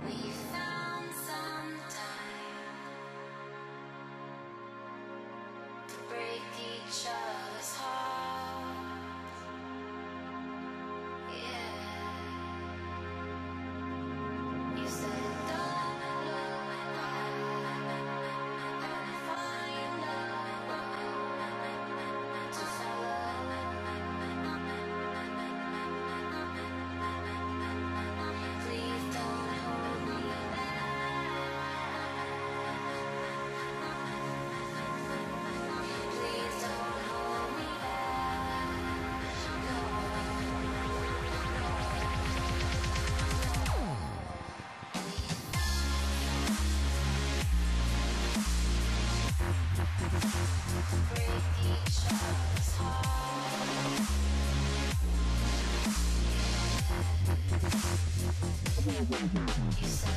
We found some time to break each other's hearts. Yeah, you said don't look back, and find love to follow. Please don't hold me back. Please don't hold me back. No. Break each other's hearts. You said